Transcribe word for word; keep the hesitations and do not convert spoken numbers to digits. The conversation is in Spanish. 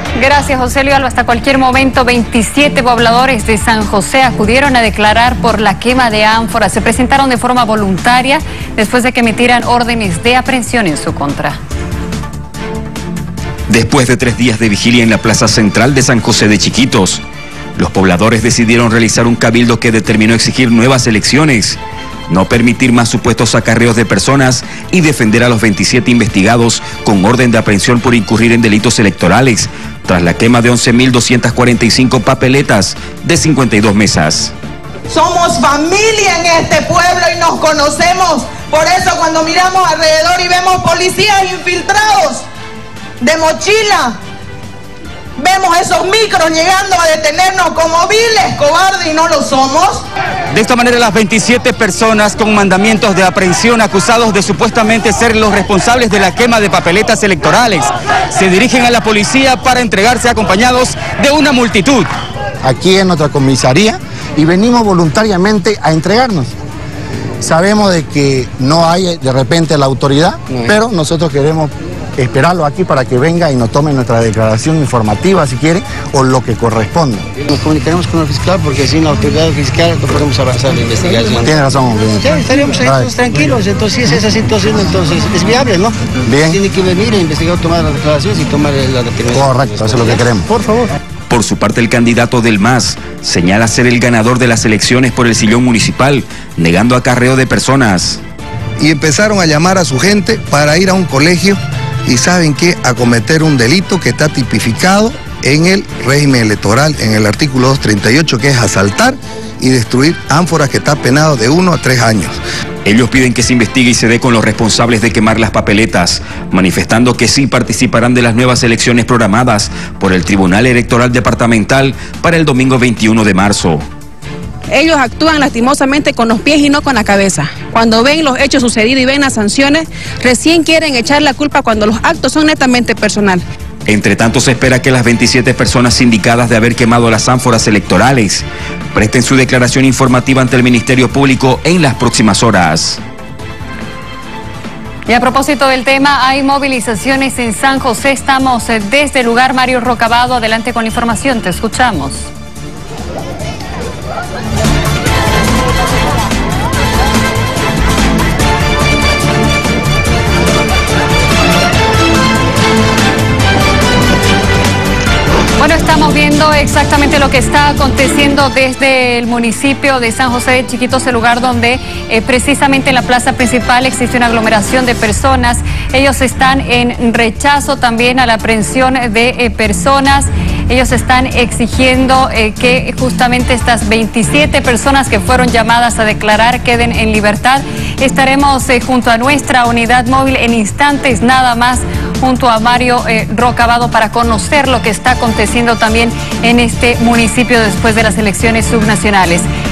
Gracias, José Luis Alba. Hasta cualquier momento, veintisiete pobladores de San José acudieron a declarar por la quema de ánforas. Se presentaron de forma voluntaria después de que emitieran órdenes de aprehensión en su contra. Después de tres días de vigilia en la plaza central de San José de Chiquitos, los pobladores decidieron realizar un cabildo que determinó exigir nuevas elecciones, no permitir más supuestos acarreos de personas y defender a los veintisiete investigados con orden de aprehensión por incurrir en delitos electorales, tras la quema de once mil doscientas cuarenta y cinco papeletas de cincuenta y dos mesas. Somos familia en este pueblo y nos conocemos. Por eso cuando miramos alrededor y vemos policías infiltrados de mochila, vemos esos micros llegando a detenernos como viles, cobardes, y no lo somos. De esta manera, las veintisiete personas con mandamientos de aprehensión acusados de supuestamente ser los responsables de la quema de papeletas electorales se dirigen a la policía para entregarse acompañados de una multitud. Aquí en nuestra comisaría y venimos voluntariamente a entregarnos. Sabemos de que no hay de repente la autoridad, no, pero nosotros queremos esperarlo aquí para que venga y nos tome nuestra declaración informativa, si quiere, o lo que corresponda. Nos comunicaremos con el fiscal porque sin la autoridad fiscal no podemos avanzar la investigación. Tiene razón. Sí, estaríamos ahí todos tranquilos, entonces si es esa situación, entonces es viable, ¿no? Bien. Tiene que venir a investigar, tomar las declaraciones y tomar la determinación. Correcto, eso es lo que queremos. Por favor. Por su parte, el candidato del M A S señala ser el ganador de las elecciones por el sillón municipal, negando acarreo de personas. Y empezaron a llamar a su gente para ir a un colegio y ¿saben qué? A cometer un delito que está tipificado en el régimen electoral, en el artículo doscientos treinta y ocho, que es asaltar y destruir ánforas, que está penado de uno a tres años. Ellos piden que se investigue y se dé con los responsables de quemar las papeletas, manifestando que sí participarán de las nuevas elecciones programadas por el Tribunal Electoral Departamental para el domingo veintiuno de marzo. Ellos actúan lastimosamente con los pies y no con la cabeza. Cuando ven los hechos sucedidos y ven las sanciones, recién quieren echar la culpa cuando los actos son netamente personal. Entre tanto, se espera que las veintisiete personas sindicadas de haber quemado las ánforas electorales presten su declaración informativa ante el Ministerio Público en las próximas horas. Y a propósito del tema, hay movilizaciones en San José. Estamos desde el lugar. Mario Rocabado, adelante con la información, te escuchamos. Bueno, estamos viendo exactamente lo que está aconteciendo desde el municipio de San José de Chiquitos, el lugar donde eh, precisamente en la plaza principal existe una aglomeración de personas. Ellos están en rechazo también a la aprehensión de eh, personas. Ellos están exigiendo eh, que justamente estas veintisiete personas que fueron llamadas a declarar queden en libertad. Estaremos eh, junto a nuestra unidad móvil en instantes nada más, junto a Mario eh, Rocabado, para conocer lo que está aconteciendo también en este municipio después de las elecciones subnacionales.